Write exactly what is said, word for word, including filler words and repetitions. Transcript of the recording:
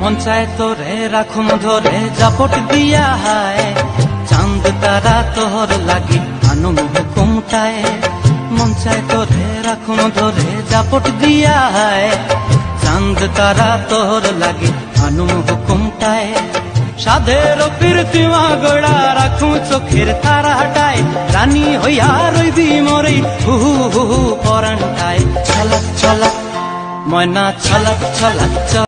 মন চায় তোরে রাখুম ধরে জাপট দিয়া হায় চাঁদ তারা তোর লাগি আনুম হুকুমটায় মন চায় তোরে রাখুম ধরে জাপট দিয়া হায় চাঁদ তারা তোর লাগি আনুম হুকুমটায় সাধের কীর্তিমা গোড়া রাখুম চোখের তারা হাটায় রানী হইয়া রইবি মরে হুহু হুহু পরান্টায় ছলক ছলক ময়না ছলক ছলক।